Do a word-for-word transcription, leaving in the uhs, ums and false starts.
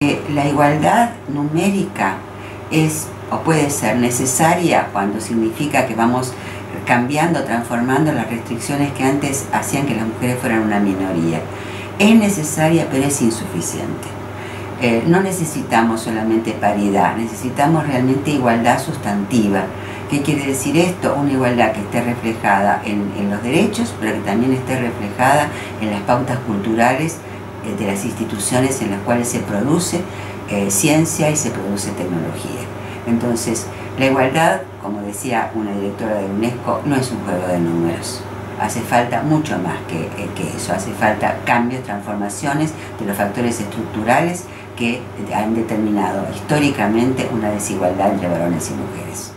La igualdad numérica es o puede ser necesaria cuando significa que vamos cambiando, transformando las restricciones que antes hacían que las mujeres fueran una minoría. Es necesaria, pero es insuficiente. Eh, no necesitamos solamente paridad, necesitamos realmente igualdad sustantiva. ¿Qué quiere decir esto? Una igualdad que esté reflejada en, en los derechos, pero que también esté reflejada en las pautas culturales eh, de las instituciones en las cuales se produce eh, ciencia y se produce tecnología. Entonces, la igualdad, como decía una directora de UNESCO, no es un juego de números. Hace falta mucho más que, que eso, hace falta cambios, transformaciones de los factores estructurales que han determinado históricamente una desigualdad entre varones y mujeres.